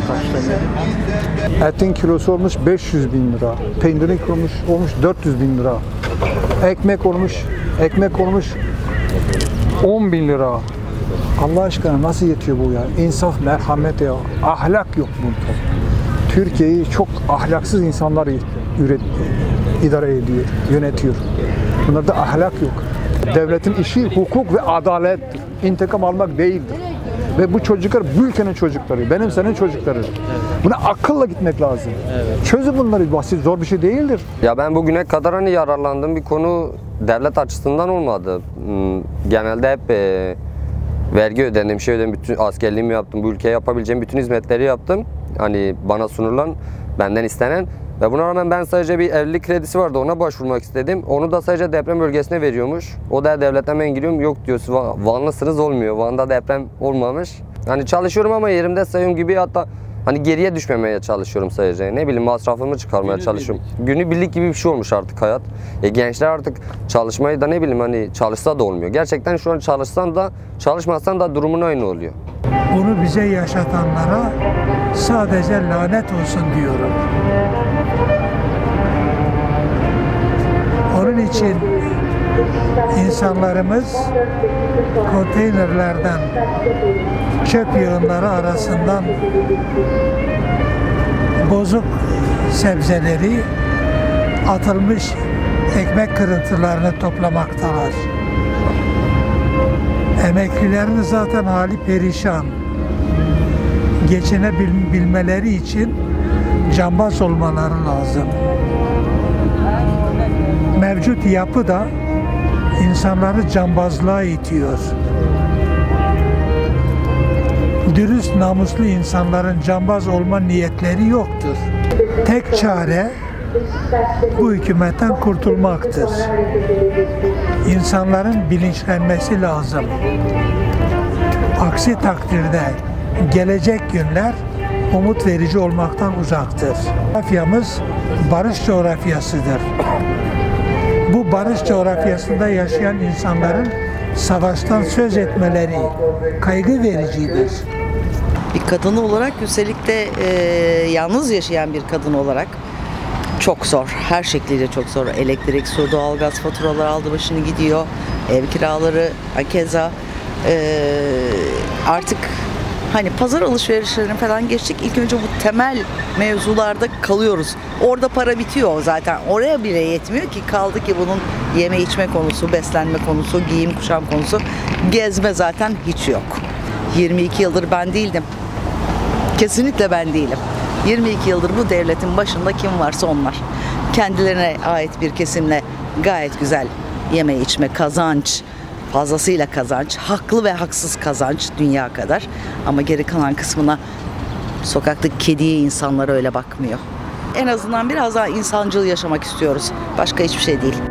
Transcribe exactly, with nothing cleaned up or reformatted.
kaç lira? Etin kilosu olmuş beş yüz bin lira. Peynirin kilosu olmuş dört yüz bin lira. Ekmek olmuş, ekmek olmuş on bin lira. Allah aşkına nasıl yetiyor bu ya? İnsaf, merhamet ya. Ahlak yok burada. Türkiye'yi çok ahlaksız insanlar üret, idare ediyor, yönetiyor. Bunlarda ahlak yok. Devletin işi hukuk ve adalettir. İntikam almak değildir. Ve bu çocuklar bu ülkenin çocukları, benim senin çocukları. Buna akılla gitmek lazım. Evet. Çözün bunları, basit, zor bir şey değildir. Ya ben bugüne kadar hani yararlandığım bir konu devlet açısından olmadı. Genelde hep e, vergi ödendim, şey ödedim, bütün askerliğimi yaptım, bu ülkeye yapabileceğim bütün hizmetleri yaptım. Hani bana sunulan, benden istenen. Ve buna rağmen ben sadece bir evlilik kredisi vardı, ona başvurmak istedim. Onu da sadece deprem bölgesine veriyormuş. O da devletten ben giriyorum, yok diyor, Vanlısınız olmuyor. Van'da deprem olmamış. Hani çalışıyorum ama yerimde sayıyorum gibi, hatta hani geriye düşmemeye çalışıyorum sadece. Ne bileyim, masrafımı çıkarmaya Günü çalışıyorum. Birlik. Günübirlik gibi bir şey olmuş artık hayat. E, gençler artık çalışmayı da ne bileyim hani çalışsa da olmuyor. Gerçekten şu an çalışsan da çalışmazsan da durumun aynı oluyor. Bunu bize yaşatanlara sadece lanet olsun diyorum. Onun için insanlarımız konteynerlerden çöp yığınları arasından bozuk sebzeleri, atılmış ekmek kırıntılarını toplamaktalar. Emeklilerin zaten hali perişan. Geçinebilmeleri için cambaz olmaları lazım. Mevcut yapı da insanları cambazlığa itiyor. Dürüst, namuslu insanların cambaz olma niyetleri yoktur. Tek çare bu hükümetten kurtulmaktır. İnsanların bilinçlenmesi lazım. Aksi takdirde gelecek günler umut verici olmaktan uzaktır. Coğrafyamız barış coğrafyasıdır. Bu barış coğrafyasında yaşayan insanların savaştan söz etmeleri kaygı vericidir. Bir kadın olarak, üstelik de e, yalnız yaşayan bir kadın olarak çok zor. Her şekliyle çok zor. Elektrik, su, doğalgaz faturaları aldı başını gidiyor. Ev kiraları keza. E, artık hani pazar alışverişlerini falan geçtik. İlk önce bu temel mevzularda kalıyoruz. Orada para bitiyor zaten. Oraya bile yetmiyor ki, kaldı ki bunun yeme içme konusu, beslenme konusu, giyim kuşam konusu. Gezme zaten hiç yok. yirmi iki yıldır ben değildim. Kesinlikle ben değilim. yirmi iki yıldır bu devletin başında kim varsa onlar. Kendilerine ait bir kesimle gayet güzel yeme içme, kazanç, fazlasıyla kazanç, haklı ve haksız kazanç dünya kadar. Ama geri kalan kısmına sokaktaki kediye insanlar öyle bakmıyor. En azından biraz daha insancıl yaşamak istiyoruz. Başka hiçbir şey değil.